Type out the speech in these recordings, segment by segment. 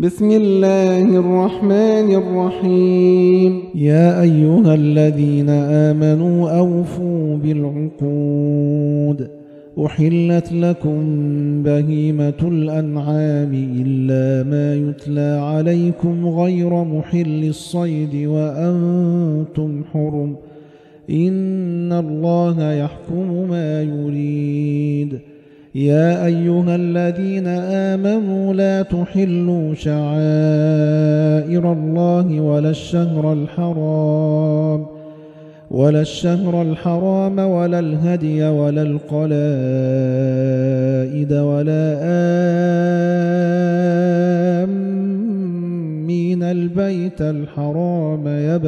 بسم الله الرحمن الرحيم. يا أيها الذين آمنوا أوفوا بالعقود. أحلت لكم بهيمة الأنعام إلا ما يتلى عليكم غير محل الصيد وأنتم حرم. إن الله يحكم ما يريد. يا أيها الذين آمنوا لا تحلوا شعائر الله ولا الشهر الحرام ولا الهدي ولا القلائد ولا آمين البيت الحرام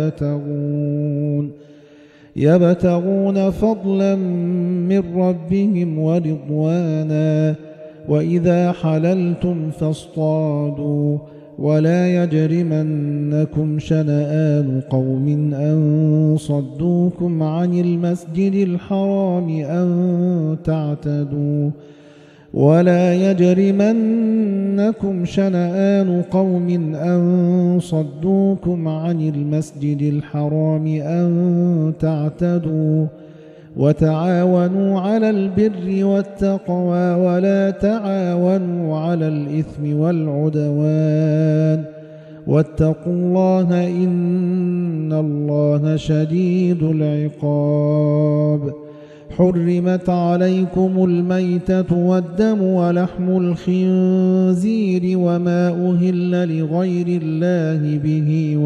يبتغون فضلا من ربهم ورضوانا. وإذا حللتم فاصطادوا ولا يجرمنكم شنآن قوم أن صدوكم عن المسجد الحرام أن تعتدوا ولا يجرمنكم شنآن قوم أن صدوكم عن المسجد الحرام أن تعتدوا وتعاونوا على البر والتقوى ولا تعاونوا على الإثم والعدوان واتقوا الله إن الله شديد العقاب. حرمت عليكم الميتة والدم ولحم الخنزير وما أهل لغير الله به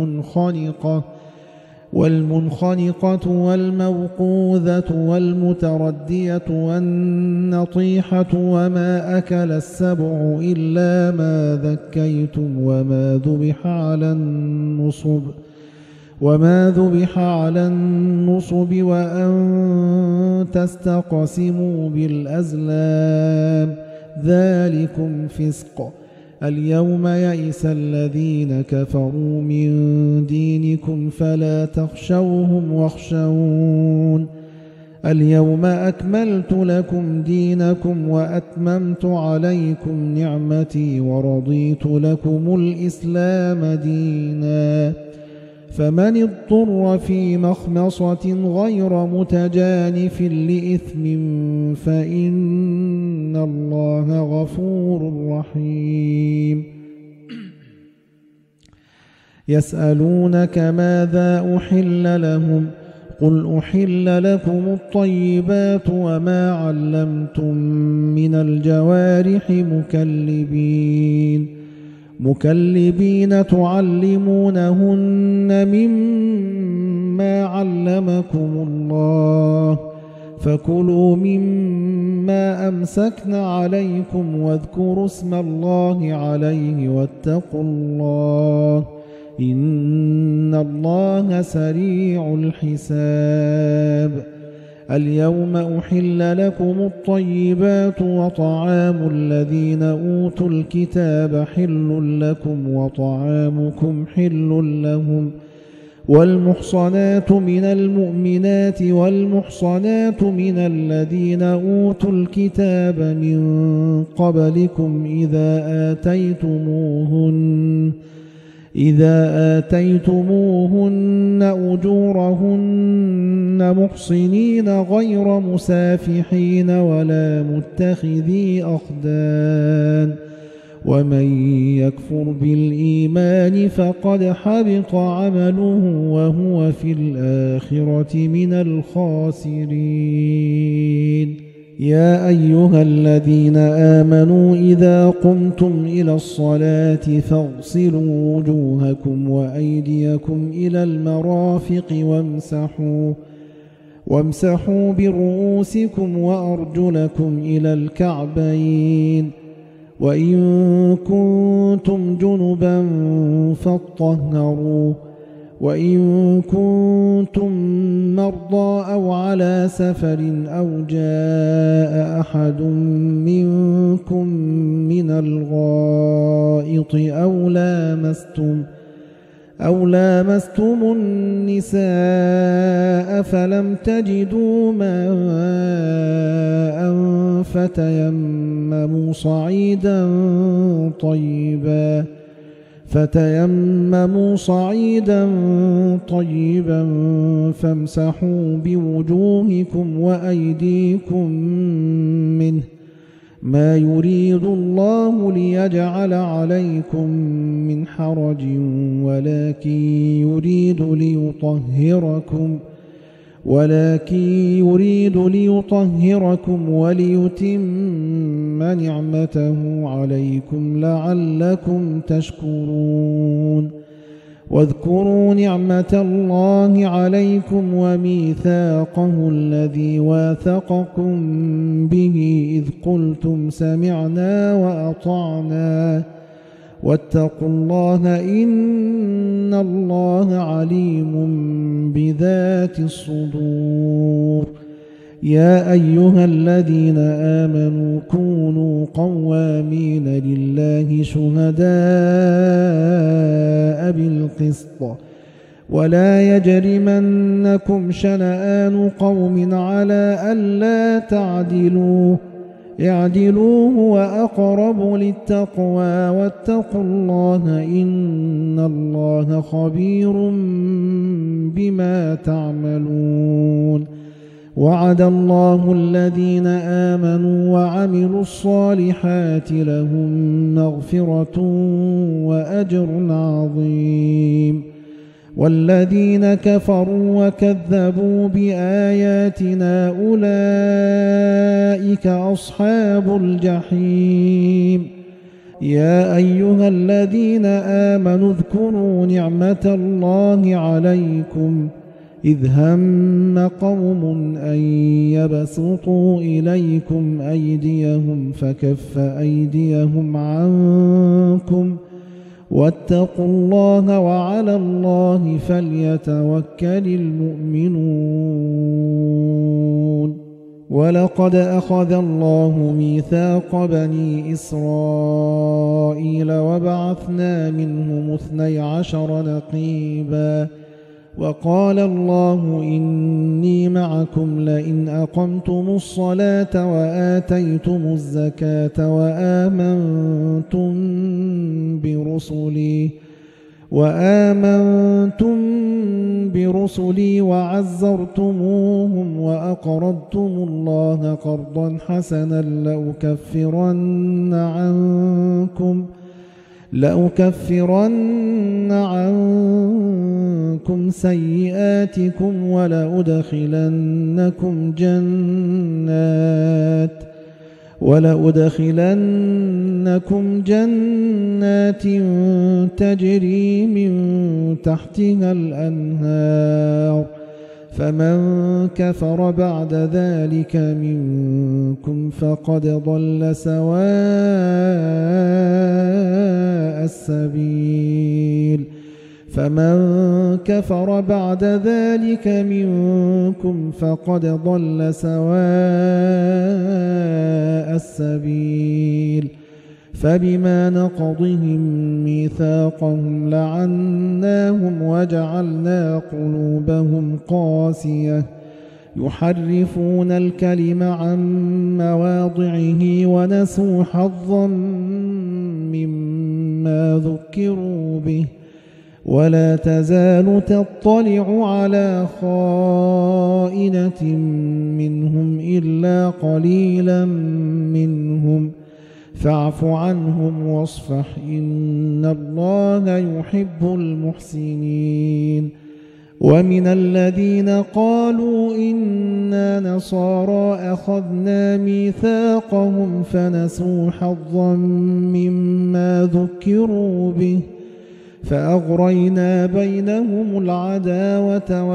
والمنخنقة والموقوذة والمتردية والنطيحة وما أكل السبع إلا ما ذكيتم وما ذبح على النصب وأن تستقسموا بالأزلام ذلكم فسق. اليوم يئس الذين كفروا من دينكم فلا تخشوهم واخشون. اليوم أكملت لكم دينكم وأتممت عليكم نعمتي ورضيت لكم الإسلام دينا. فمن اضطر في مخمصة غير متجانف لإثم فإن الله غفور رحيم. يسألونك ماذا أحل لهم قل أحل لكم الطيبات وما علمتم من الجوارح مكلبين تعلمونهن مما علمكم الله فكلوا مما أمسكن عليكم واذكروا اسم الله عليه واتقوا الله إن الله سريع الحساب. اليوم أحل لكم الطيبات وطعام الذين أوتوا الكتاب حل لكم وطعامكم حل لهم والمحصنات من المؤمنات والمحصنات من الذين أوتوا الكتاب من قبلكم إذا آتيتموهن أجورهن محصنين غير مسافحين ولا متخذي أخدان ومن يكفر بالإيمان فقد حبط عمله وهو في الآخرة من الخاسرين. يا أيها الذين آمنوا إذا قمتم إلى الصلاة فاغسلوا وجوهكم وأيديكم إلى المرافق وامسحوا برؤوسكم وأرجلكم إلى الكعبين وإن كنتم جنبا فاطهروا وإن كنتم مرضى أو على سفر أو جاء أحد منكم من الغائط أو لامستم النساء فلم تجدوا ماء فتيمموا صعيدا طيبا فتيمموا صعيدا طيبا فامسحوا بوجوهكم وأيديكم منه ما يريد الله ليجعل عليكم من حرج ولكن يريد ليطهركم وليتم نعمته عليكم لعلكم تشكرون واذكروا نعمة الله عليكم وميثاقه الذي واثقكم به إذ قلتم سمعنا وأطعنا واتقوا الله إن الله عليم بذات الصدور. يا أيها الذين آمنوا كونوا قوامين لله شهداء بالقسط ولا يجرمنكم شنآن قوم على ألا تعدلوا اعدلوا هو أقرب للتقوى واتقوا الله إن الله خبير بما تعملون. وعد الله الذين آمنوا وعملوا الصالحات لهم مغفرة وأجر عظيم والذين كفروا وكذبوا بآياتنا أولئك أصحاب الجحيم. يا أيها الذين آمنوا اذكروا نعمة الله عليكم إذ هم قوم أن يبسطوا إليكم أيديهم فكف أيديهم عنكم واتقوا الله وعلى الله فليتوكل المؤمنون. ولقد أخذ الله ميثاق بني إسرائيل وبعثنا منهم 12 نقيبا وقال الله إني معكم لئن أقمتم الصلاة وآتيتم الزكاة وآمنتم برسلي وعزرتموهم وأقرضتم الله قرضا حسنا لأكفرن عنكم سيئاتكم ولأدخلنكم جنات تجري من تحتها الأنهار فمن كفر بعد ذلك منكم فقد ضل سواء السبيل. فبما نقضهم ميثاقهم لعناهم وجعلنا قلوبهم قاسية يحرفون الكلم عن مواضعه ونسوا حظا مما ذكروا به ولا تزال تطلع على خائنة منهم إلا قليلا منهم فاعف عنهم واصفح إن الله يحب المحسنين. ومن الذين قالوا إنا نصارى أخذنا ميثاقهم فنسوا حظا مما ذكروا به فأغرينا بينهم العداوة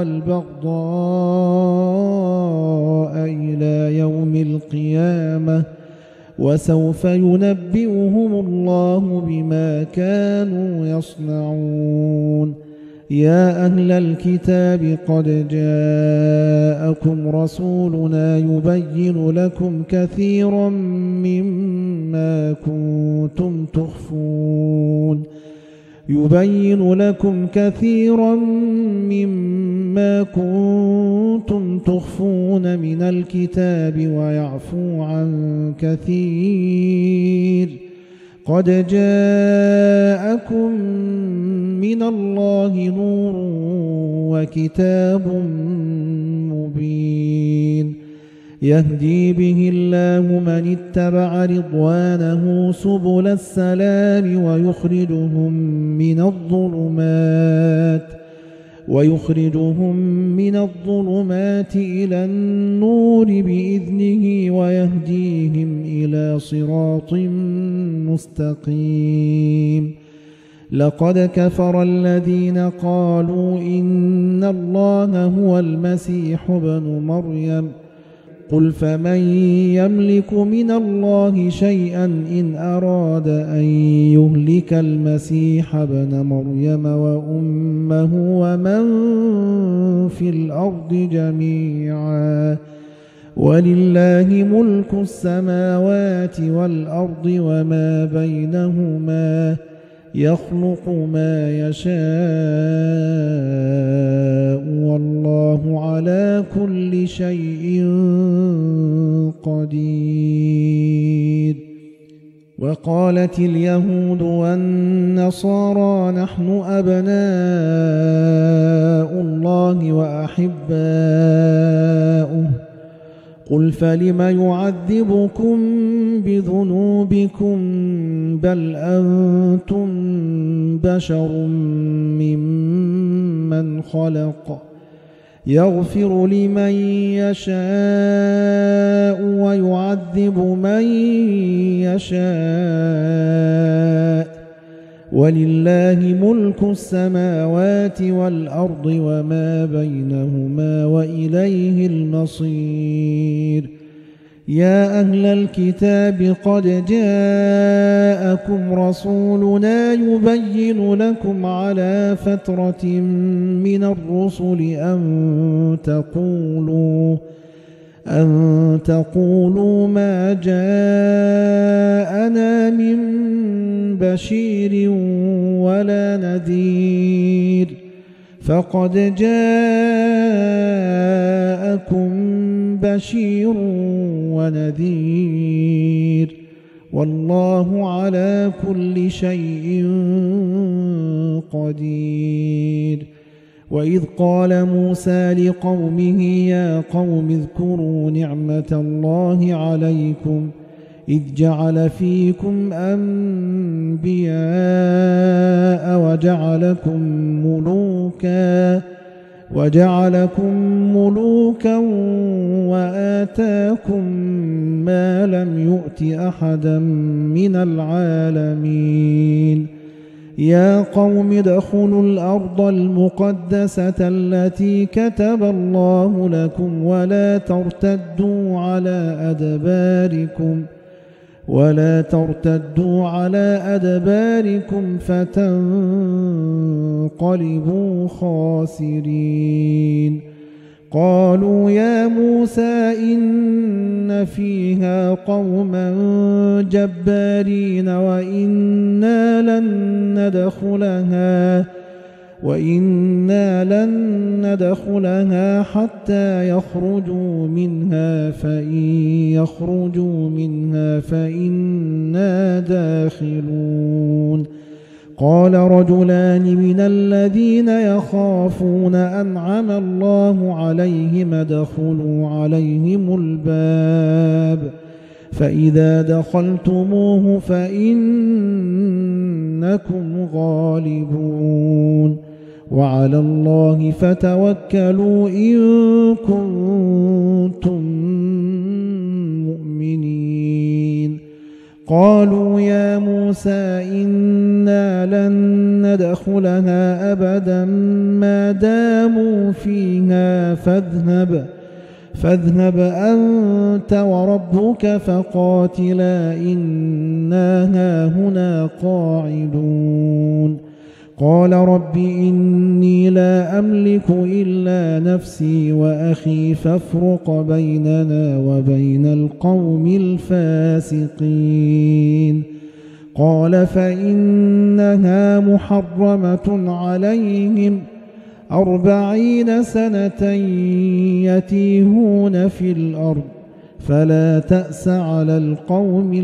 والبغضاء إلى يوم القيامة وسوف ينبئهم الله بما كانوا يصنعون. يا أهل الكتاب قد جاءكم رسولنا يبين لكم كثيرا مما كنتم تخفون من الكتاب ويعفو عن كثير قد جاءكم من الله نور وكتاب مبين يهدي به الله من اتبع رضوانه سبل السلام ويخرجهم من الظلمات إلى النور بإذنه ويهديهم إلى صراط مستقيم لقد كفر الذين قالوا إن الله هو المسيح ابن مريم قل فمن يملك من الله شيئا إن أراد أن يهلك المسيح ابن مريم وأمه ومن في الأرض جميعا ولله ملك السماوات والأرض وما بينهما يخلق ما يشاء والله على كل شيء قدير وقالت اليهود والنصارى نحن أبناء الله وأحباؤه قل فلم يعذبكم بذنوبكم بل أنتم بشر ممن خلق يغفر لمن يشاء ويعذب من يشاء ولله ملك السماوات والأرض وما بينهما وإليه المصير يا أهل الكتاب قد جاءكم رسولنا يبين لكم على فترة من الرسل أن تقولوا ما جاءنا من بشير ولا نذير فقد جاءكم بشير ونذير والله على كل شيء قدير وإذ قال موسى لقومه يا قوم اذكروا نعمة الله عليكم إذ جعل فيكم أنبياء وجعلكم ملوكا وآتاكم ما لم يؤت أحدا من العالمين يا قوم ادخلوا الأرض المقدسة التي كتب الله لكم ولا ترتدوا على أدباركم فتنقلبوا خاسرين قالوا يا موسى إن فيها قوما جبارين وإنا لن ندخلها حتى يخرجوا منها فإن يخرجوا منها فإنا داخلون قال رجلان من الذين يخافون أنعم الله عليهم ادخلوا عليهم الباب فإذا دخلتموه فإنكم غالبون وعلى الله فتوكلوا إن كنتم مؤمنين قالوا يا موسى إنا لن ندخلها أبدا ما داموا فيها فاذهب أنت وربك فقاتلا إنا هاهنا قاعدون قال رب إني لا أملك إلا نفسي وأخي فافرق بيننا وبين القوم الفاسقين قال فإنها محرمة عليهم 40 سنة يتيهون في الأرض فلا تأس على القوم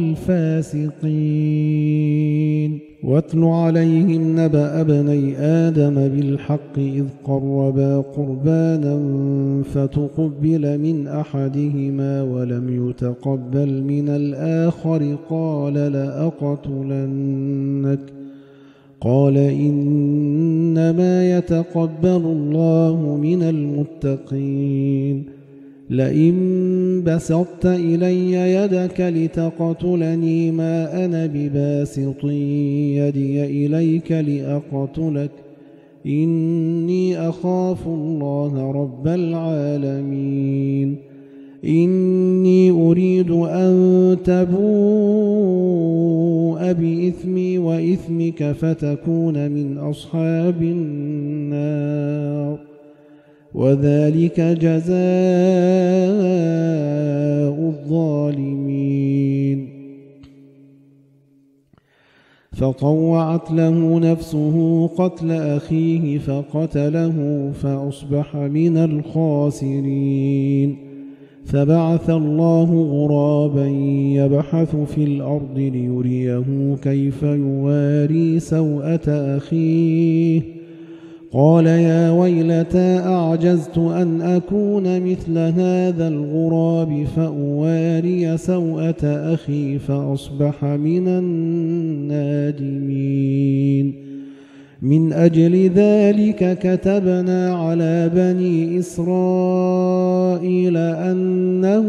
الفاسقين. واتل عليهم نبأ ابني آدم بالحق إذ قربا قربانا فتقبل من أحدهما ولم يتقبل من الآخر قال لأقتلنك قال إنما يتقبل الله من المتقين. لئن بسطت إلي يدك لتقتلني ما أنا بباسط يدي إليك لأقتلك إني أخاف الله رب العالمين. إني أريد أن تبوء بإثمي وإثمك فتكون من أصحاب النار وذلك جزاء الظالمين. فطوعت له نفسه قتل أخيه فقتله فأصبح من الخاسرين. فبعث الله غرابا يبحث في الأرض ليريه كيف يواري سوءة أخيه قال يا ويلتى أعجزت أن أكون مثل هذا الغراب فأواري سوءة أخي فأصبح من النادمين. من أجل ذلك كتبنا على بني إسرائيل أنه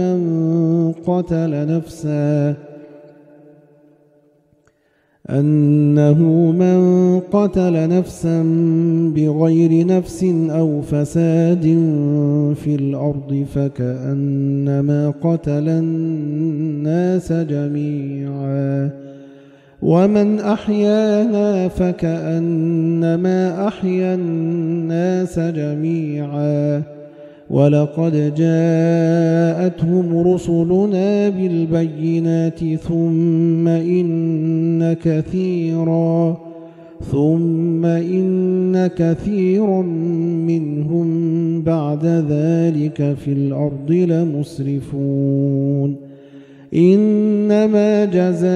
من قتل نفسا بغير نفس أو فساد في الأرض فكأنما قتل الناس جميعا ومن أحياها فكأنما أحيا الناس جميعا. ولقد جاءتهم رسلنا بالبينات ثم إن كثيرا منهم بعد ذلك في الأرض لمسرفون. إنما جزاء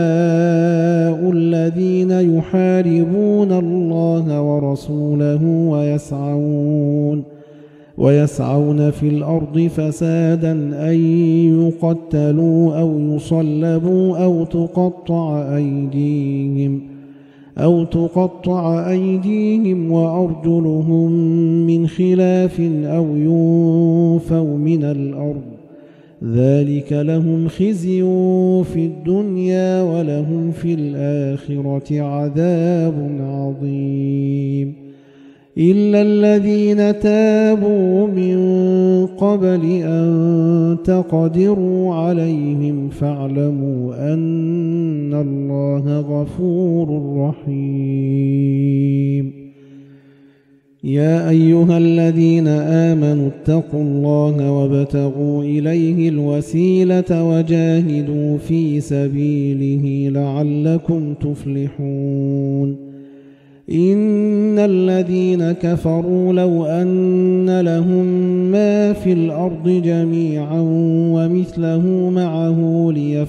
الذين يحاربون الله ورسوله ويسعون في الأرض فسادا أن يقتلوا أو يصلبوا أو تقطع أيديهم وأرجلهم من خلاف أو ينفوا من الأرض ذلك لهم خزي في الدنيا ولهم في الآخرة عذاب عظيم. إلا الذين تابوا من قبل أن تقدروا عليهم فاعلموا أن الله غفور رحيم. يا أيها الذين آمنوا اتقوا الله وابتغوا إليه الوسيلة وجاهدوا في سبيله لعلكم تفلحون. إن الذين كفروا لو أن لهم ما في الأرض جميعا ومثله معه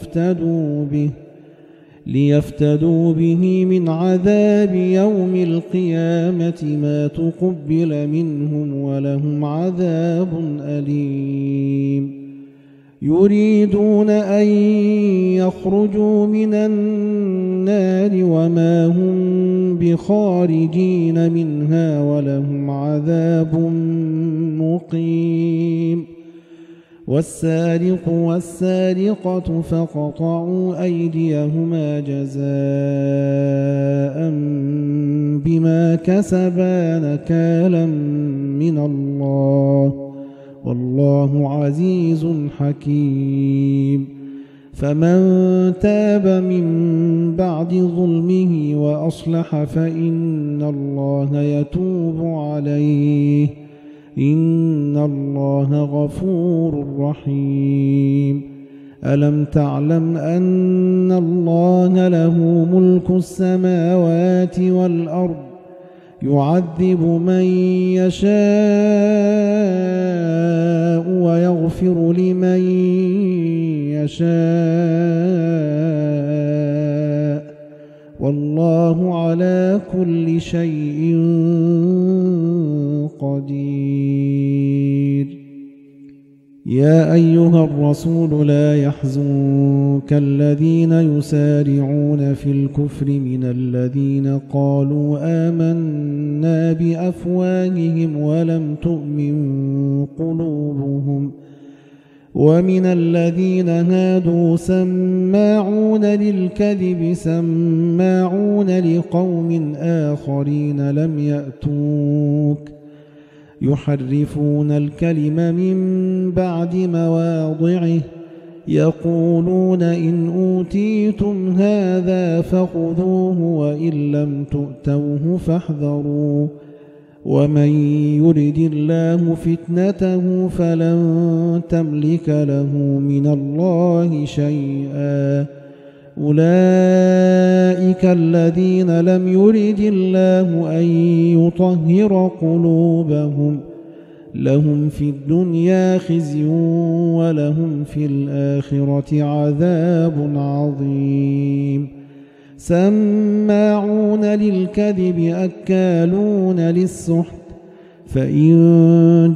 ليفتدوا به من عذاب يوم القيامة ما تقبل منهم ولهم عذاب أليم. يريدون أن يخرجوا من النار وما هم بخارجين منها ولهم عذاب مقيم. والسارق والسارقة فقطعوا أيديهما جزاء بما كسبا نكالا من الله والله عزيز حكيم. فمن تاب من بعد ظلمه وأصلح فإن الله يتوب عليه إن الله غفور رحيم. ألم تعلم أن الله له ملك السماوات والأرض يعذب من يشاء ويغفر لمن يشاء والله على كل شيء قدير. يا أيها الرسول لا يحزنك الذين يسارعون في الكفر من الذين قالوا آمنا بأفواههم ولم تؤمن قلوبهم ومن الذين هادوا سماعون للكذب سماعون لقوم آخرين لم يأتوك يحرفون الكلم من بعد مواضعه يقولون إن أوتيتم هذا فخذوه وإن لم تؤتوه فاحذروا ومن يرد الله فتنته فلن تملك له من الله شيئا أولئك الذين لم يرد الله أن يطهر قلوبهم لهم في الدنيا خزي ولهم في الآخرة عذاب عظيم. سماعون للكذب أكالون للسحت فإن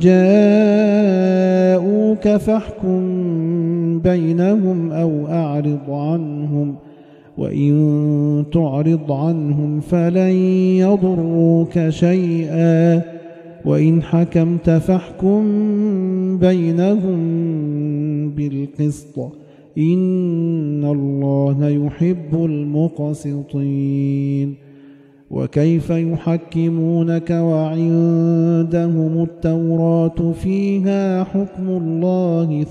جاءوك فاحكم بينهم أو أعرض عنهم وإن تعرض عنهم فلن يضروك شيئا وإن حكمت فاحكم بينهم بالقسط إن الله يحب المقسطين. وكيف يحكمونك وعندهم التوراة فيها حكم الله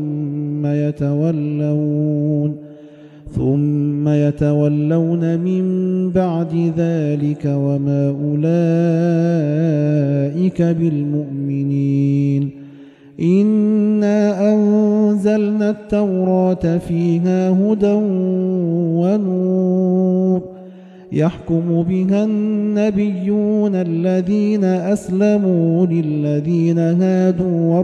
ثم يتولون من بعد ذلك وما أولئك بالمؤمنين. إنا أنزلنا التوراة فيها هدى ونور يحكم بها النبيون الذين أسلموا للذين هادوا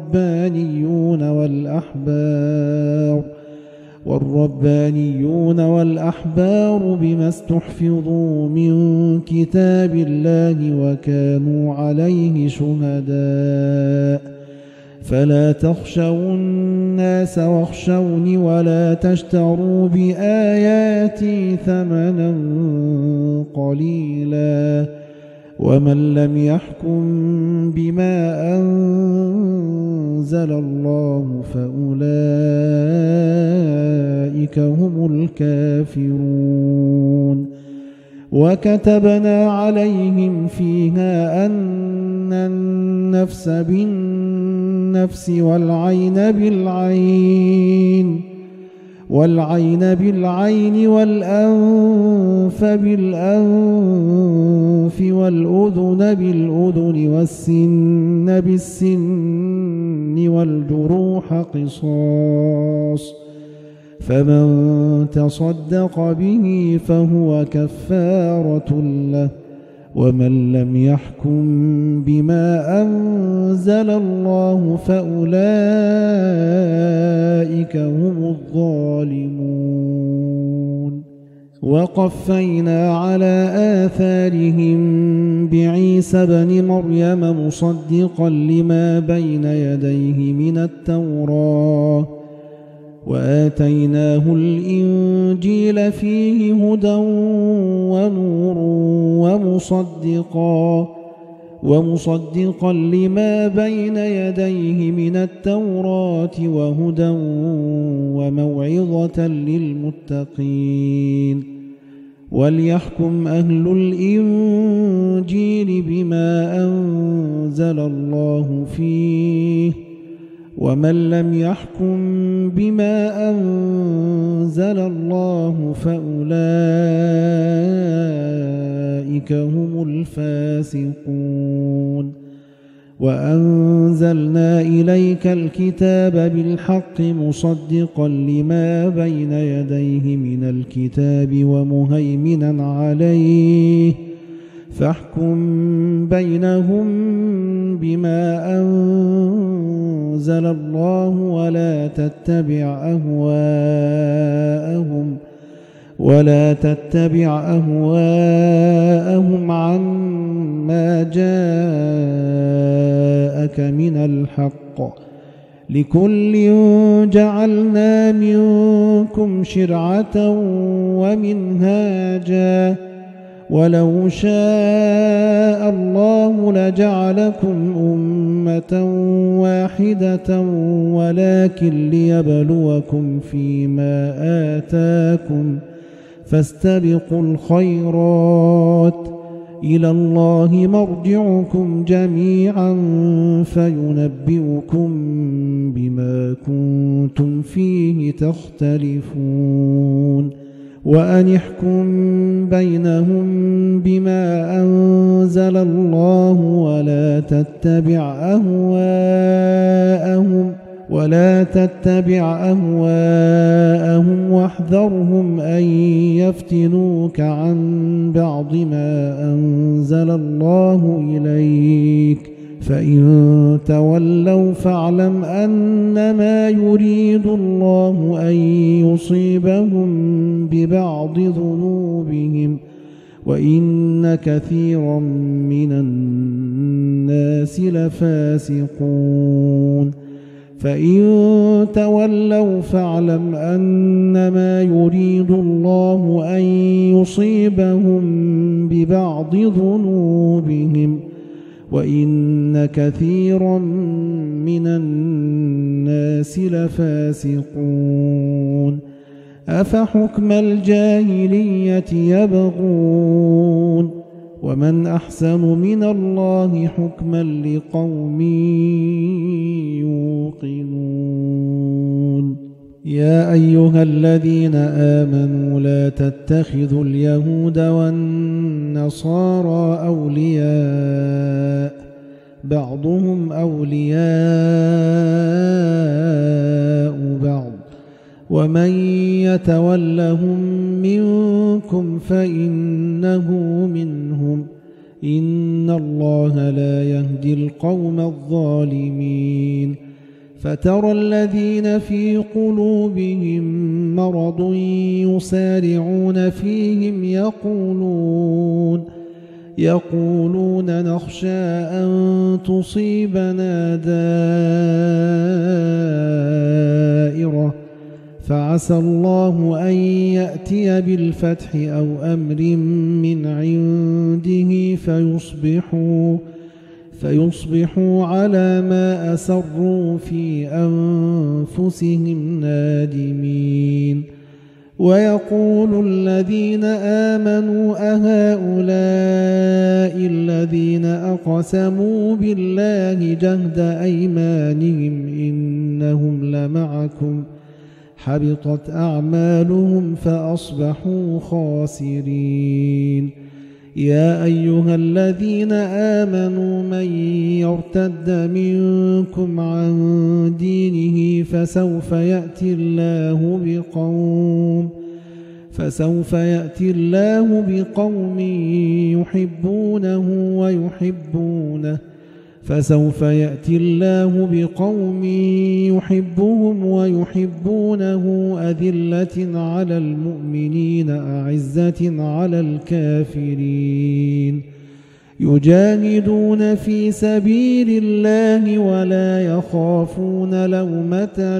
والربانيون والأحبار بما استحفظوا من كتاب الله وكانوا عليه شهداء فلا تخشوا الناس واخشوني ولا تشتروا بآياتي ثمنا قليلا ومن لم يحكم بما أنزل الله فأولئك هم الكافرون. وكتبنا عليهم فيها أن النفس بالنفس والعين بالعين والأنف بالأنف والأذن بالأذن والسن بالسن والجروح قصاص فمن تصدق به فهو كفارة له ومن لم يحكم بما أنزل الله فأولئك هم الظالمون. وقفينا على آثارهم بعيسى بن مريم مصدقا لما بين يديه من التوراة وآتيناه الإنجيل فيه هدى ونور ومصدقا لما بين يديه من التوراة وهدى وموعظة للمتقين. وليحكم أهل الإنجيل بما أنزل الله فيه ومن لم يحكم بما أنزل الله فأولئك هم الفاسقون. وأنزلنا إليك الكتاب بالحق مصدقا لما بين يديه من الكتاب ومهيمنا عليه فاحكم بينهم بما أنزل الله ولا تتبع أهواءهم عما جاءك من الحق. لكل جعلنا منكم شرعة ومنهاجا ولو شاء الله لجعلكم أمة واحدة ولكن ليبلوكم فيما آتاكم فاستبقوا الخيرات إلى الله مرجعكم جميعا فينبئكم بما كنتم فيه تختلفون. وأن احكم بينهم بما أنزل الله ولا تتبع أهواءهم واحذرهم أن يفتنوك عن بعض ما أنزل الله إليك فإن تولوا فاعلم أنما يريد الله أن يصيبهم ببعض ذنوبهم وإن كثيرا من الناس لفاسقون. فإن تولوا فاعلم أنما يريد الله أن يصيبهم ببعض ذنوبهم وإن كثيرا من الناس لفاسقون. أفحكم الجاهلية يبغون ومن أحسن من الله حكما لقوم يوقنون. يا أيها الذين آمنوا لا تتخذوا اليهود والنصارى أولياء بعضهم أولياء بعض ومن يتولهم منكم فإنه منهم إن الله لا يهدي القوم الظالمين. فترى الذين في قلوبهم مرض يسارعون فيهم يقولون نخشى أن تصيبنا دائرة فعسى الله أن يأتي بالفتح أو أمر من عنده فيصبحوا على ما أسروا في أنفسهم نادمين. ويقول الذين آمنوا أهؤلاء الذين أقسموا بالله جهد أيمانهم إنهم لمعكم حبطت أعمالهم فأصبحوا خاسرين. يا أيها الذين آمنوا من يرتد منكم عن دينه فسوف يأتي الله بقوم يحبهم ويحبونه أذلة على المؤمنين أعزة على الكافرين يجاهدون في سبيل الله ولا يخافون لومة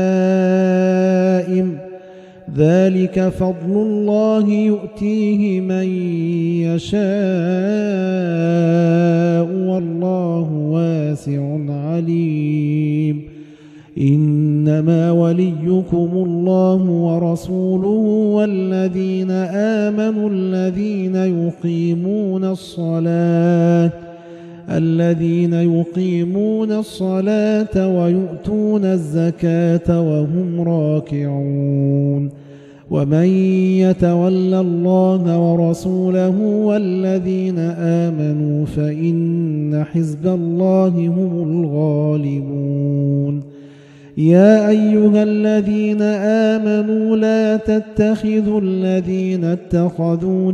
لائم ذلك فضل الله يؤتيه من يشاء والله واسع عليم. إنما وليكم الله ورسوله والذين آمنوا الذين يقيمون الصلاة ويؤتون الزكاة وهم راكعون. ومن يتول الله ورسوله والذين آمنوا فإن حزب الله هم الغالبون. يا أيها الذين آمنوا لا تتخذوا الذين اتخذوا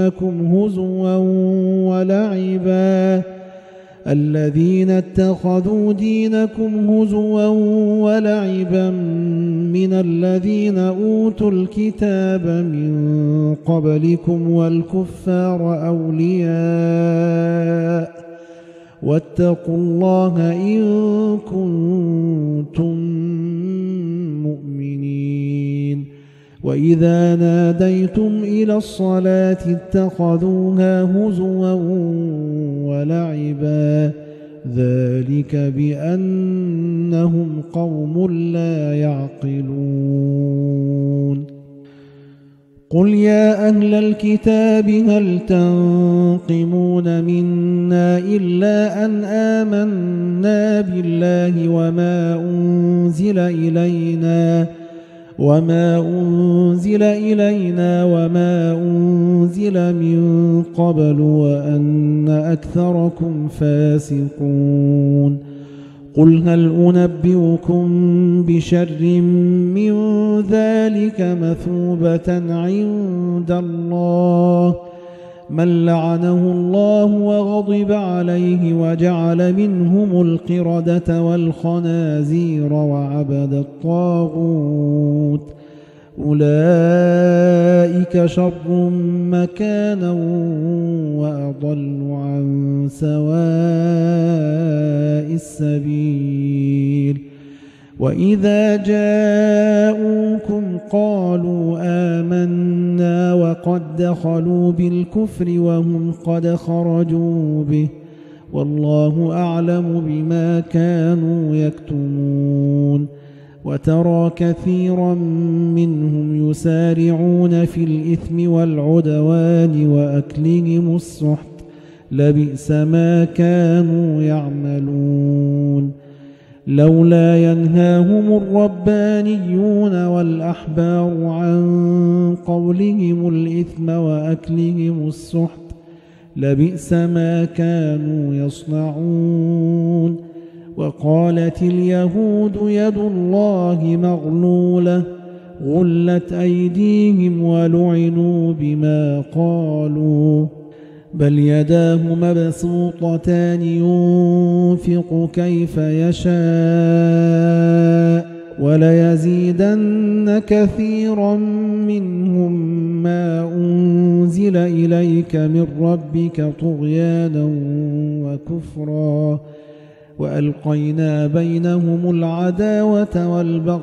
دينكم هزوا ولعبا من الذين أوتوا الكتاب من قبلكم والكفار أولياء واتقوا الله إن كنتم مؤمنين. وإذا ناديتم إلى الصلاة اتخذوها هزوا ولعبا ذلك بأنهم قوم لا يعقلون. قل يا أهل الكتاب هل تنقمون منا إلا أن آمنا بالله وما أنزل إلينا وما أنزل من قبل وأن أكثركم فاسقون. قل هل أنبئكم بشر من ذلك مثوبة عند الله من لعنه الله وغضب عليه وجعل منهم القردة والخنازير وعبد الطاغوت أولئك شر مكانا وأضل عن سواء السبيل. وإذا جاءوكم قالوا آمنا وقد دخلوا بالكفر وهم قد خرجوا به والله أعلم بما كانوا يكتمون. وترى كثيرا منهم يسارعون في الإثم والعدوان وأكلهم السحت لبئس ما كانوا يعملون. لولا ينهاهم الربانيون والأحبار عن قولهم الإثم وأكلهم السحت لبئس ما كانوا يصنعون. وقالت اليهود يد الله مغلولة غلت أيديهم ولعنوا بما قالوا بل يداه مبسوطتان ينفق كيف يشاء وليزيدن كثيرا منهم ما أنزل إليك من ربك طغيانا وكفرا وألقينا بينهم العداوة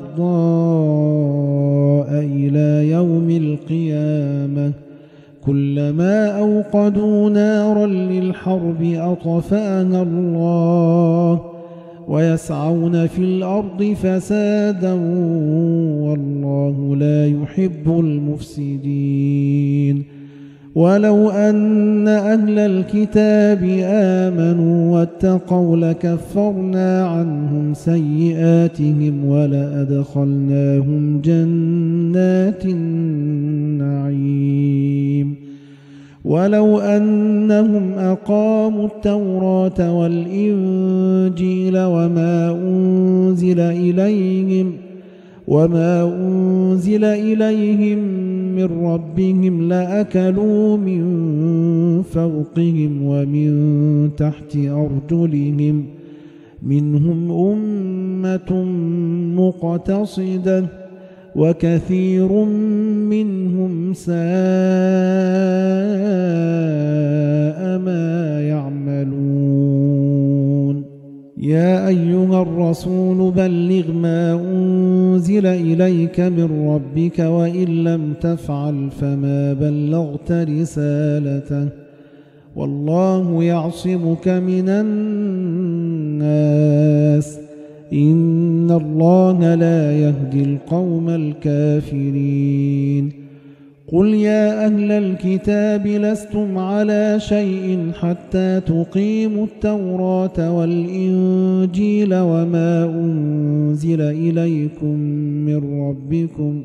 والبغضاء إلى يوم القيامة كلما أوقدوا نارا للحرب أطفأها الله ويسعون في الأرض فسادا والله لا يحب المفسدين. ولو أن أهل الكتاب آمنوا واتقوا لكفرنا عنهم سيئاتهم ولأدخلناهم جنات النعيم. ولو أنهم أقاموا التوراة والإنجيل وما أنزل إليهم من ربهم لأكلوا من فوقهم ومن تحت أرجلهم منهم أمة مقتصدة وكثير منهم ساء ما يعملون. يا أيها الرسول بلغ ما أنزل إليك من ربك وإن لم تفعل فما بلغت رسالته والله يعصمك من الناس إن الله لا يهدي القوم الكافرين. قل يا أهل الكتاب لستم على شيء حتى تقيموا التوراة والإنجيل وما أنزل إليكم من ربكم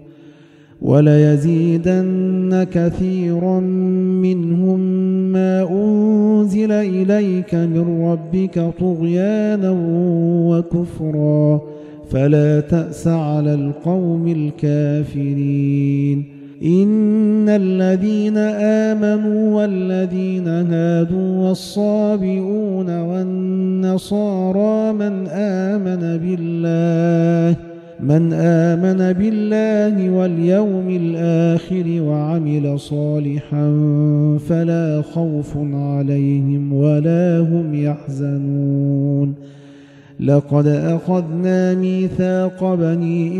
وليزيدن كثيرا منهم ما أنزل إليك من ربك طغيانا وكفرا فلا تأس على القوم الكافرين. إن الذين آمنوا والذين هادوا والصابئون والنصارى من آمن بالله واليوم الآخر وعمل صالحا فلا خوف عليهم ولا هم يحزنون. لقد أخذنا ميثاق بني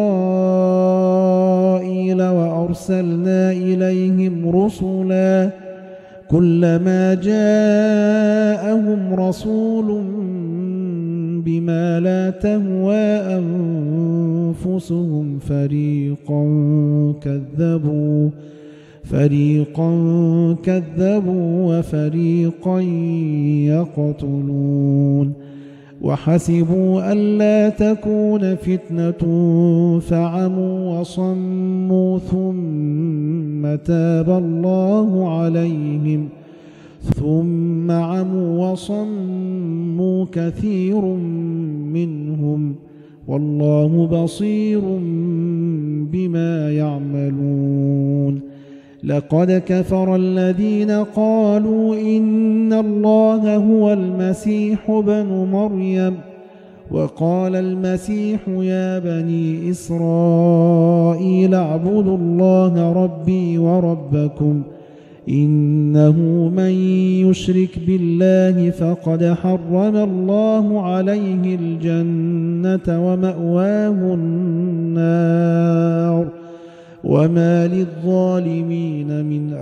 إسرائيل وأرسلنا إليهم رسلا كلما جاءهم رسول بما لا تهوى أنفسهم فريقا كذبوا وفريقا يقتلون. وحسبوا ألا تكون فتنة فعموا وصموا ثم تاب الله عليهم ثم عموا وصموا كثير منهم والله بصير بما يعملون. لقد كفر الذين قالوا إن الله هو المسيح ابن مريم وقال المسيح يا بني إسرائيل اعبدوا الله ربي وربكم إنه من يشرك بالله فقد حرم الله عليه الجنة ومأواه النار وما للظالمين من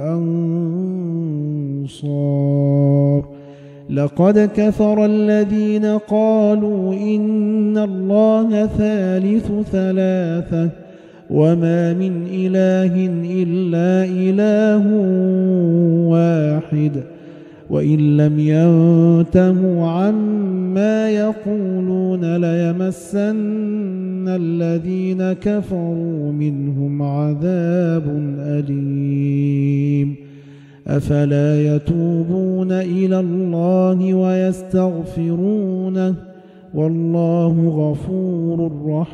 أنصار. لقد كفر الذين قالوا إن الله ثالث ثلاثة وما من إله إلا إله واحد وإن لم ينتهوا عما يقولون ليمسن الذين كفروا منهم عذاب أليم. أفلا يتوبون إلى الله ويستغفرونه والله غفور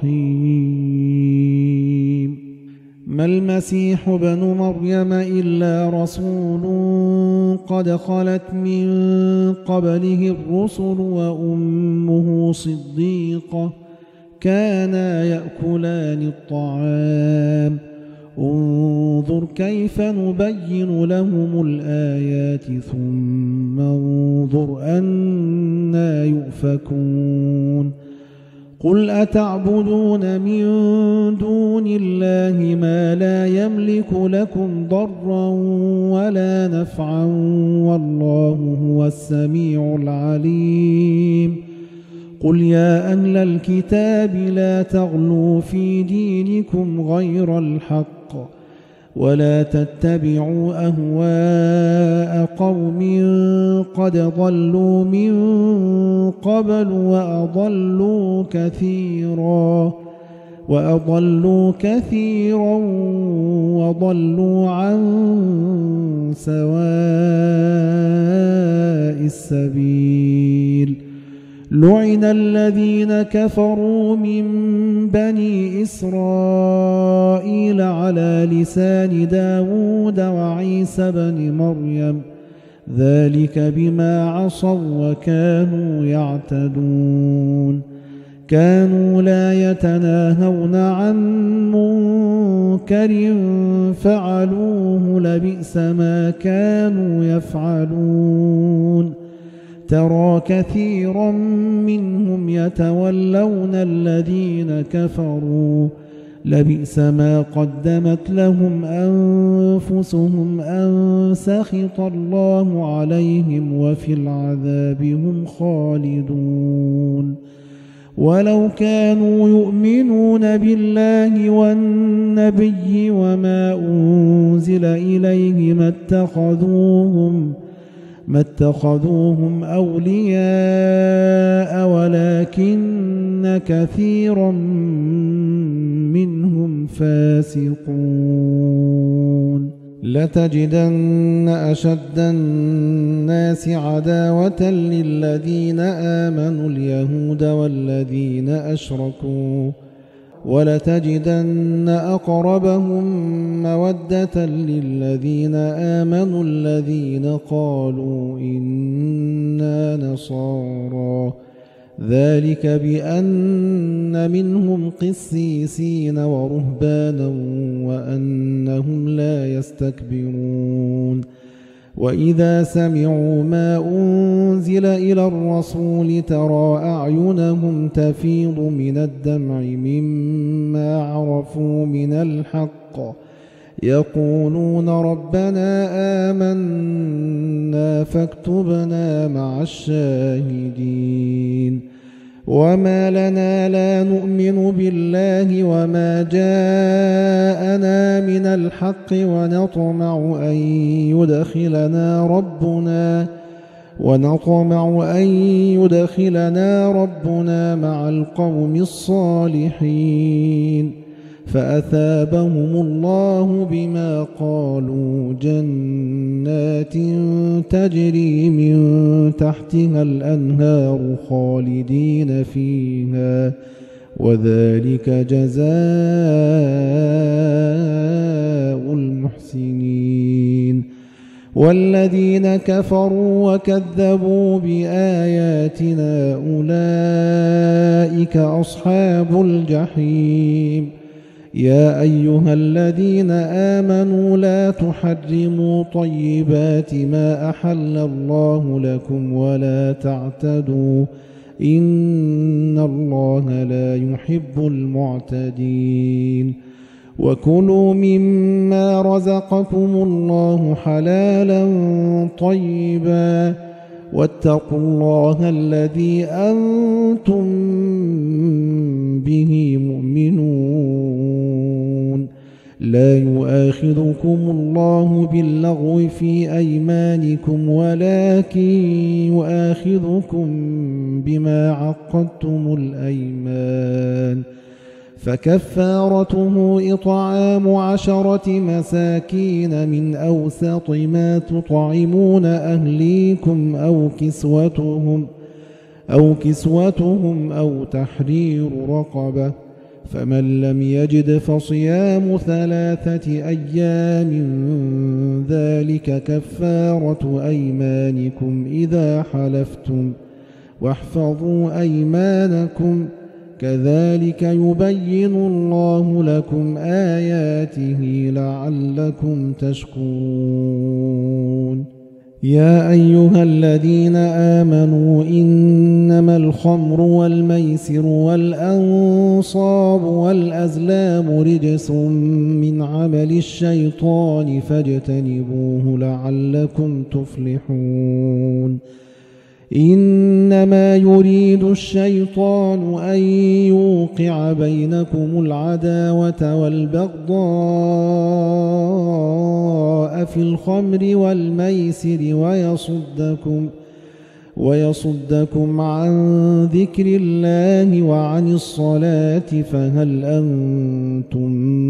رحيم. ما المسيح ابن مريم إلا رسول قد خلت من قبله الرسل وأمه صديقة كانا يأكلان الطعام انظر كيف نبين لهم الآيات ثم انظر أنى يؤفكون. قل أتعبدون من دون الله ما لا يملك لكم ضرا ولا نفعا والله هو السميع العليم. قل يا أهل الكتاب لا تغلوا في دينكم غير الحق ولا تتبعوا أهواء قوم قد ضلوا من قبل وأضلوا كثيرا وضلوا عن سواء السبيل. لعن الذين كفروا من بني إسرائيل على لسان داود وعيسى بن مريم ذلك بما عصوا وكانوا يعتدون. كانوا لا يتناهون عن منكر فعلوه لبئس ما كانوا يفعلون. ترى كثيرا منهم يتولون الذين كفروا لبئس ما قدمت لهم أنفسهم أن سخط الله عليهم وفي العذاب هم خالدون. ولو كانوا يؤمنون بالله والنبي وما أنزل إليه ما اتخذوهم أولياء ولكن كثيرا منهم فاسقون. لتجدن أشد الناس عداوة للذين آمنوا اليهود والذين أشركوا ولتجدن أقربهم مودة للذين آمنوا الذين قالوا إنا نصارى ذلك بأن منهم قسيسين ورهبانا وأنهم لا يستكبرون وإذا سمعوا ما أنزل إلى الرسول ترى أعينهم تفيض من الدمع مما عرفوا من الحق يقولون ربنا آمنا فاكتبنا مع الشاهدين وما لنا لا نؤمن بالله وما جاءنا من الحق ونطمع أن يدخلنا ربنا مع القوم الصالحين فأثابهم الله بما قالوا جنات تجري من تحتها الأنهار خالدين فيها وذلك جزاء المحسنين والذين كفروا وكذبوا بآياتنا أولئك أصحاب الجحيم يا أيها الذين آمنوا لا تحرموا طيبات ما أحل الله لكم ولا تعتدوا إن الله لا يحب المعتدين وكلوا مما رزقكم الله حلالا طيبا واتقوا الله الذي أنتم به مؤمنون لا يؤاخذكم الله باللغو في أيمانكم ولكن يؤاخذكم بما عقدتم الأيمان فكفارته إطعام 10 مساكين من أوسط ما تطعمون أهليكم أو كسوتهم أو تحرير رقبة فمن لم يجد فصيام 3 أيام ذلك كفارة أيمانكم إذا حلفتم واحفظوا أيمانكم كذلك يبين الله لكم آياته لعلكم تشكرون يا أيها الذين آمنوا إنما الخمر والميسر والأنصاب والأزلام رجس من عمل الشيطان فاجتنبوه لعلكم تفلحون إنما يريد الشيطان أن يوقع بينكم العداوة والبغضاء في الخمر والميسر ويصدكم عن ذكر الله وعن الصلاة فهل أنتم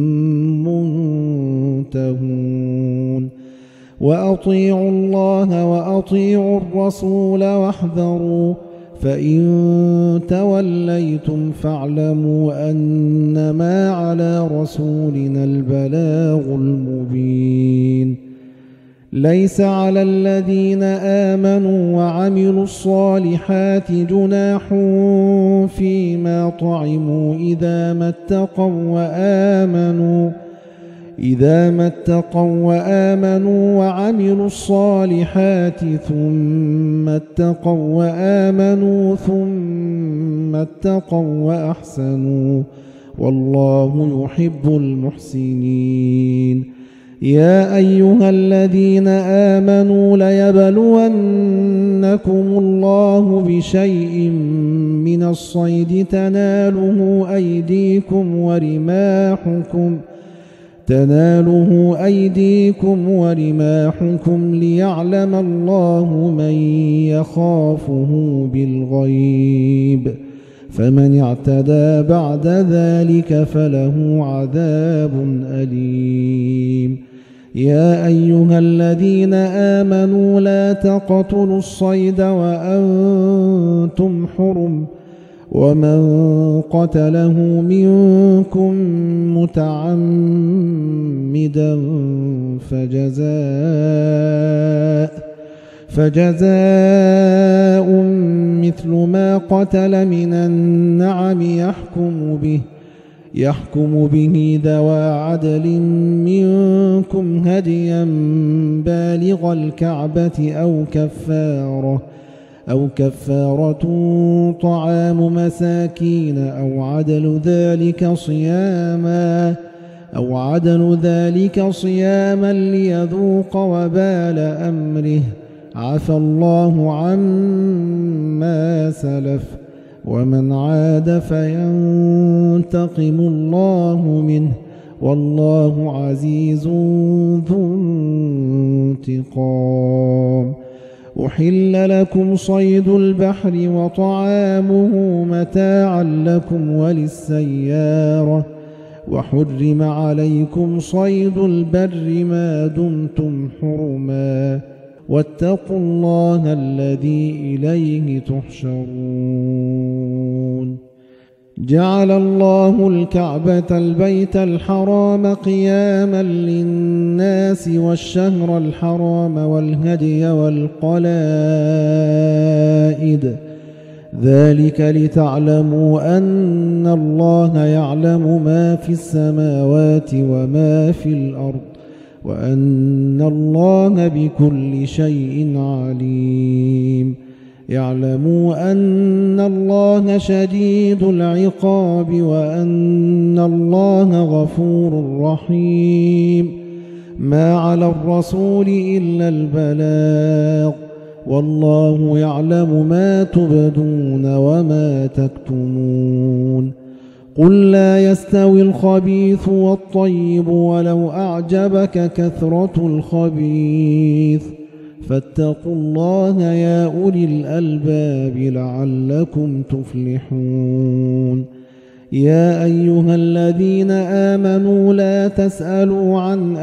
منتهون وأطيعوا الله وأطيعوا الرسول واحذروا فإن توليتم فاعلموا أنما على رسولنا البلاغ المبين ليس على الذين آمنوا وعملوا الصالحات جناح فيما طعموا إذا ما اتقوا وآمنوا وعملوا الصالحات ثم اتقوا وأحسنوا والله يحب المحسنين يا أيها الذين آمنوا ليبلونكم الله بشيء من الصيد تناله أيديكم ورماحكم ليعلم الله من يخافه بالغيب فمن اعتدى بعد ذلك فله عذاب أليم يا أيها الذين آمنوا لا تقتلوا الصيد وأنتم حرم ومن قتله منكم متعمدا فجزاء مثل ما قتل من النعم يحكم به ذوى عدل منكم هديا بالغ الكعبة أو كفارة طعام مساكين أو عدل ذلك صياما ليذوق وبال أمره عفى الله عما سلف ومن عاد فينتقم الله منه والله عزيز ذو انتقام. أحل لكم صيد البحر وطعامه متاعا لكم وللسيارة وحرم عليكم صيد البر ما دمتم حرما واتقوا الله الذي إليه تحشرون. جعل الله الكعبة البيت الحرام قياما للناس والشهر الحرام والهدي والقلائد ذلك لتعلموا أن الله يعلم ما في السماوات وما في الأرض وأن الله بكل شيء عليم. يعلموا أن الله شديد العقاب وأن الله غفور رحيم. ما على الرسول إلا البلاغ والله يعلم ما تبدون وما تكتمون. قل لا يستوي الخبيث والطيب ولو أعجبك كثرة الخبيث فاتقوا الله يا أولي الألباب لعلكم تفلحون. يا أيها الذين آمنوا لا تسألوا عن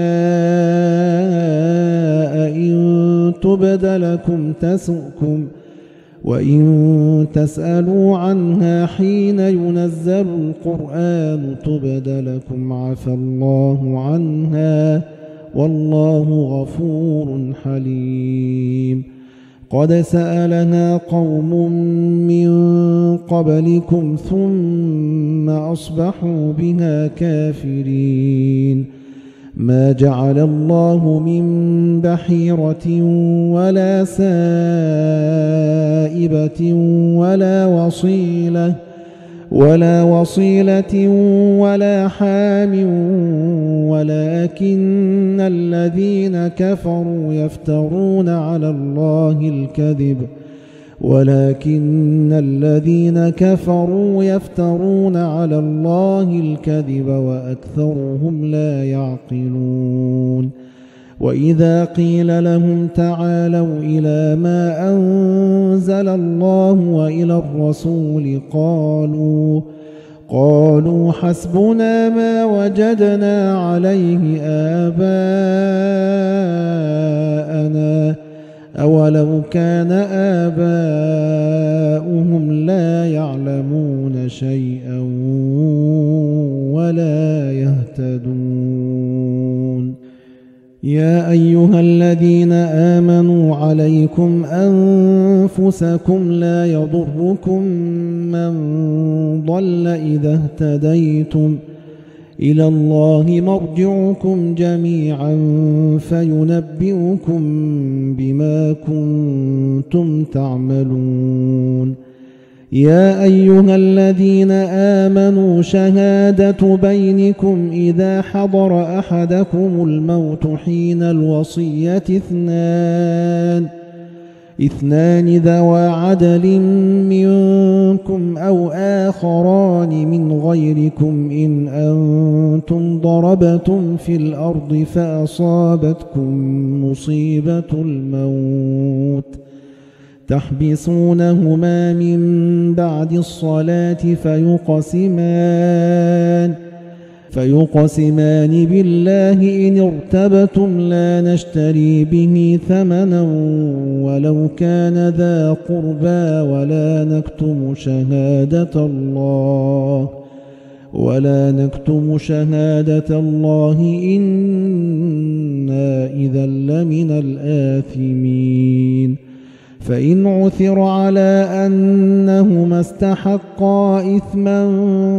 أشياء إن تبد لكم تسؤكم وإن تسألوا عنها حين ينزل القرآن تبد لكم عفى الله عنها والله غفور حليم. قد سألها قوم من قبلكم ثم أصبحوا بها كافرين. ما جعل الله من بحيرة ولا سائبة ولا وصيلة ولا حام ولكن الذين كفروا يفترون على الله الكذب وأكثرهم لا يعقلون. وإذا قيل لهم تعالوا إلى ما أنزل الله وإلى الرسول قالوا حسبنا ما وجدنا عليه آباءنا أولو كان آباؤهم لا يعلمون شيئا ولا يهتدون. يا أيها الذين آمنوا عليكم أنفسكم لا يضركم من ضل إذا اهتديتم إلى الله مرجعكم جميعا فينبئكم بما كنتم تعملون. يا أيها الذين آمنوا شهادة بينكم إذا حضر أحدكم الموت حين الوصية اثنان ذوى عدل منكم أو آخران من غيركم إن أنتم ضربتم في الأرض فأصابتكم مصيبة الموت تحبسونهما فيقسمان بالله إن ارتبتم لا نشتري به ثمنا ولو كان ذا قربى ولا نكتم شهادة الله إنا إذا لمن الآثمين. فإن عثر على أنهما استحقا إثما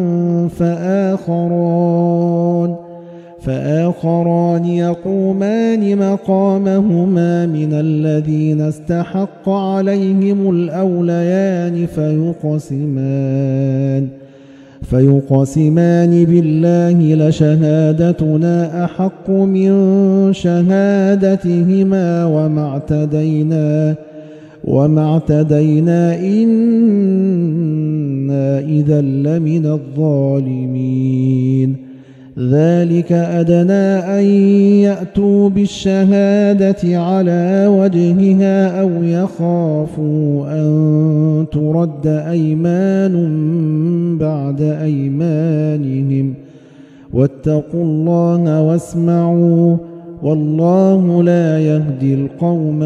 فآخران يقومان مقامهما من الذين استحق عليهم الأوليان فيقسمان بالله لشهادتنا أحق من شهادتهما وما اعتدينا إنا إذا لمن الظالمين. ذلك أدنى أن يأتوا بالشهادة على وجهها أو يخافوا أن ترد أيمان بعد أيمانهم واتقوا الله واسمعوا والله لا يهدي القوم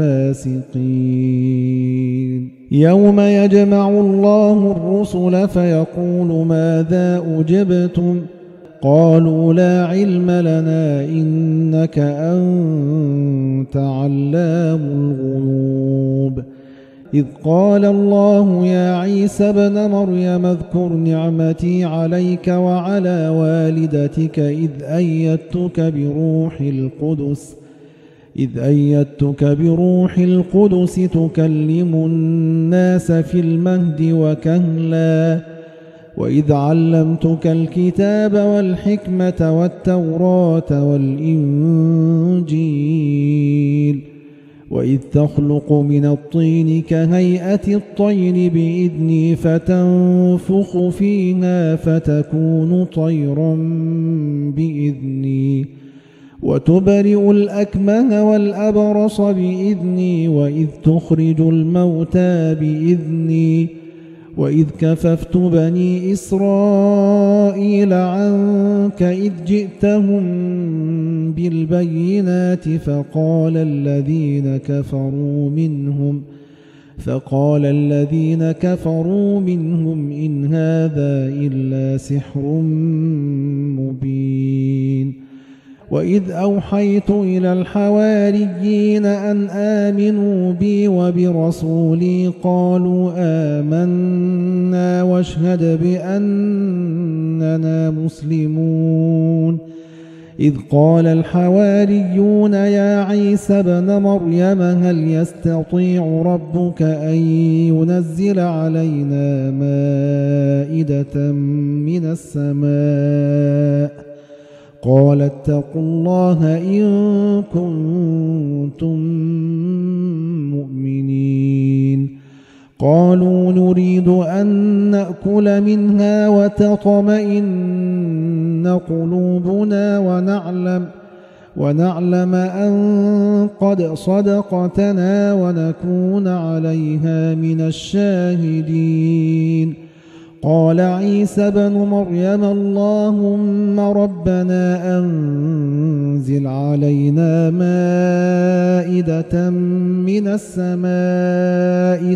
الفاسقين. يوم يجمع الله الرسل فيقول ماذا أجبتم قالوا لا علم لنا إنك أنت علام الغيوب. إذ قال الله يا عيسى ابن مريم اذكر نعمتي عليك وعلى والدتك إذ أيدتك بروح القدس تكلم الناس في المهد وكهلا وإذ علمتك الكتاب والحكمة والتوراة والإنجيل وإذ تخلق من الطين كهيئة الطير بإذني فتنفخ فيها فتكون طيرا بإذني وتبرئ الأكمه والأبرص بإذني وإذ تخرج الموتى بإذني وإذ كففت بني إسرائيل عنك إذ جئتهم بالبينات فقال الذين كفروا منهم إن هذا إلا سحر مبين. وإذ أوحيت إلى الحواريين أن آمنوا بي وبرسولي قالوا آمنا واشهد بأننا مسلمون. إذ قال الحواريون يا عيسى ابن مريم هل يستطيع ربك أن ينزل علينا مائدة من السماء قال اتقوا الله إن كنتم مؤمنين. قالوا نريد أن نأكل منها وتطمئن قلوبنا ونعلم أن قد صدقتنا ونكون عليها من الشاهدين. قال عيسى ابن مريم اللهم ربنا أنزل علينا مائدة من السماء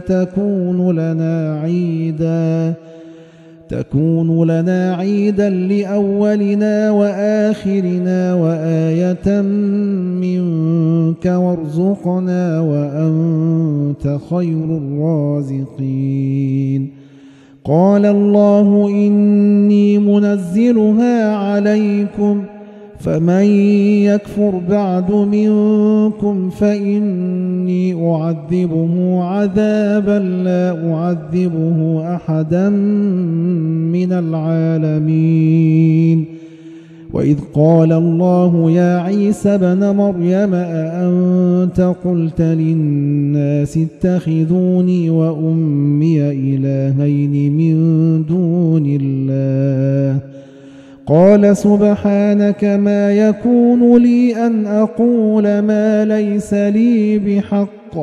تكون لنا عيدا لأولنا وآخرنا وآية منك وارزقنا وأنت خير الرازقين. قال الله إني منزلها عليكم فمن يكفر بعد منكم فإني أعذبه عذابا لا أعذبه أحدا من العالمين. وإذ قال الله يا عيسى ابن مريم أأنت قلت للناس اتخذوني وأمي إلهين من دون الله قال سبحانك ما يكون لي أن أقول ما ليس لي بحق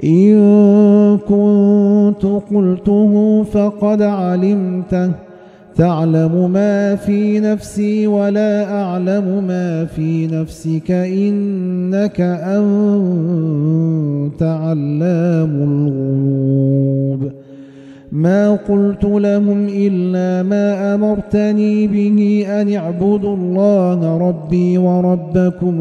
إن كنت قلته فقد علمته تعلم ما في نفسي ولا أعلم ما في نفسك إنك أنت علام الغيوب ما قلت لهم إلا ما أمرتني به أن اعبدوا الله ربي وربكم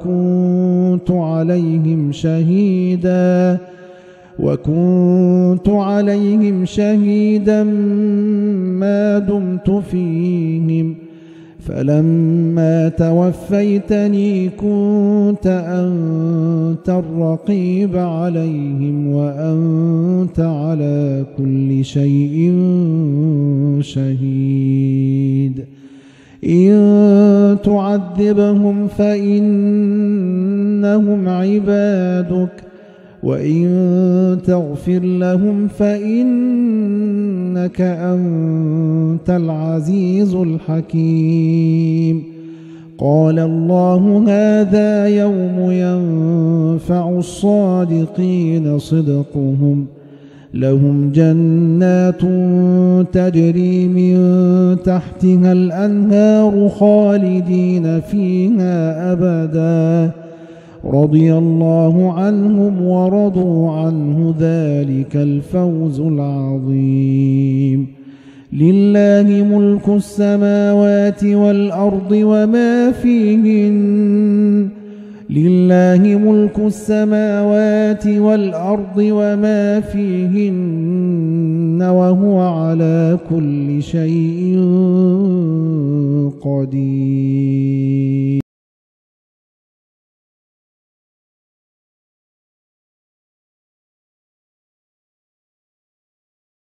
وكنت عليهم شهيدا ما دمت فيهم فلما توفيتني كنت أنت الرقيب عليهم وأنت على كل شيء شهيد إن تعذبهم فإنهم عبادك وإن تغفر لهم فإنك أنت العزيز الحكيم قال الله هذا يوم ينفع الصادقين صدقهم لهم جنات تجري من تحتها الأنهار خالدين فيها أبدا رضي الله عنهم ورضوا عنه ذلك الفوز العظيم لله ملك السماوات والأرض وما فيهن وهو على كل شيء قدير